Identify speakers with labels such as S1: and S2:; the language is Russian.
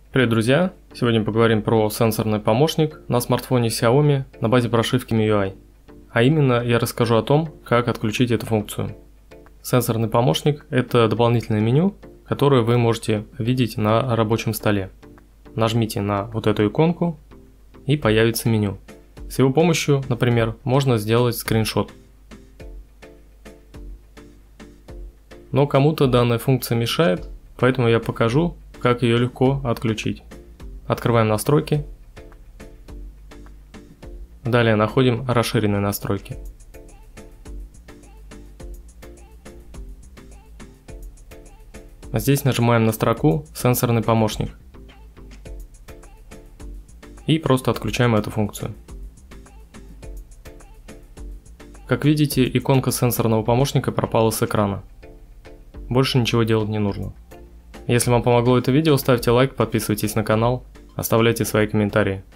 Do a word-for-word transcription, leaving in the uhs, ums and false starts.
S1: Привет, друзья! Сегодня поговорим про сенсорный помощник на смартфоне Xiaomi на базе прошивки эм ю ай. А именно, я расскажу о том, как отключить эту функцию. Сенсорный помощник – это дополнительное меню, которое вы можете видеть на рабочем столе. Нажмите на вот эту иконку и появится меню. С его помощью, например, можно сделать скриншот. Но кому-то данная функция мешает, поэтому я покажу, как ее легко отключить. Открываем настройки. Далее находим расширенные настройки. Здесь нажимаем на строку «Сенсорный помощник» и просто отключаем эту функцию. Как видите, иконка сенсорного помощника пропала с экрана. Больше ничего делать не нужно. Если вам помогло это видео, ставьте лайк, подписывайтесь на канал, оставляйте свои комментарии.